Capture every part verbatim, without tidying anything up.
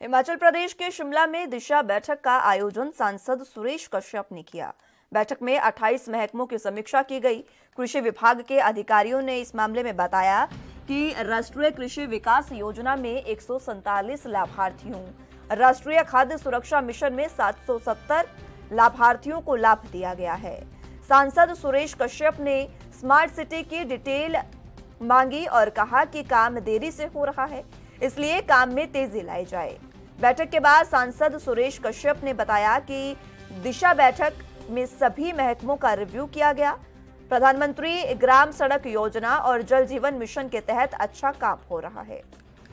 हिमाचल प्रदेश के शिमला में दिशा बैठक का आयोजन सांसद सुरेश कश्यप ने किया। बैठक में अट्ठाईस महकमों की समीक्षा की गई। कृषि विभाग के अधिकारियों ने इस मामले में बताया कि राष्ट्रीय कृषि विकास योजना में एक सौ सैंतालीस लाभार्थियों, राष्ट्रीय खाद्य सुरक्षा मिशन में सात सौ सत्तर लाभार्थियों को लाभ दिया गया है। सांसद सुरेश कश्यप ने स्मार्ट सिटी की डिटेल मांगी और कहा कि काम देरी से हो रहा है, इसलिए काम में तेजी लाई जाए। बैठक के बाद सांसद सुरेश कश्यप ने बताया कि दिशा बैठक में सभी महकमों का रिव्यू किया गया। प्रधानमंत्री ग्राम सड़क योजना और जल जीवन मिशन के तहत अच्छा काम हो रहा है।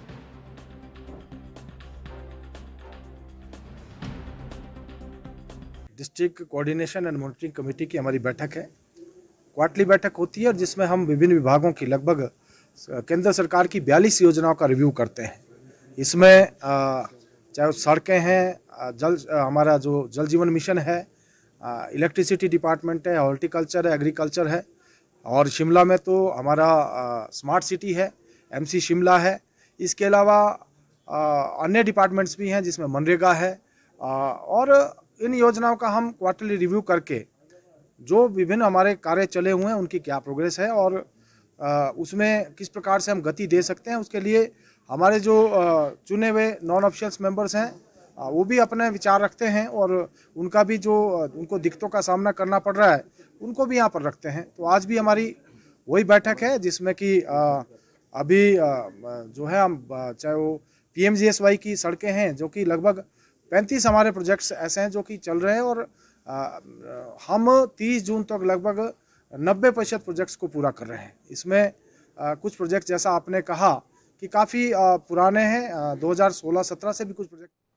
District coordination and monitoring committee की हमारी बैठक है। क्वार्टरली बैठक होती है और जिसमें हम विभिन्न विभागों की लगभग केंद्र सरकार की बयालीस योजनाओं का रिव्यू करते हैं। इसमें चाहे सड़कें हैं, जल हमारा जो जल जीवन मिशन है, इलेक्ट्रिसिटी डिपार्टमेंट है, हॉर्टिकल्चर है, एग्रीकल्चर है, और शिमला में तो हमारा स्मार्ट सिटी है, एमसी शिमला है। इसके अलावा अन्य डिपार्टमेंट्स भी हैं जिसमें मनरेगा है, और इन योजनाओं का हम क्वार्टरली रिव्यू करके जो विभिन्न हमारे कार्य चले हुए हैं उनकी क्या प्रोग्रेस है और उसमें किस प्रकार से हम गति दे सकते हैं, उसके लिए हमारे जो चुने हुए नॉन ऑफिशियल्स मेंबर्स हैं वो भी अपने विचार रखते हैं और उनका भी जो उनको दिक्कतों का सामना करना पड़ रहा है उनको भी यहाँ पर रखते हैं। तो आज भी हमारी वही बैठक है जिसमें कि अभी जो है हम चाहे वो पीएमजीएसवाई की सड़कें हैं जो कि लगभग पैंतीस हमारे प्रोजेक्ट्स ऐसे हैं जो कि चल रहे हैं और हम तीस जून तक लगभग नब्बे प्रतिशत प्रोजेक्ट्स को पूरा कर रहे हैं। इसमें आ, कुछ प्रोजेक्ट जैसा आपने कहा कि काफ़ी पुराने हैं, दो हज़ार सोलह सत्रह से भी कुछ प्रोजेक्ट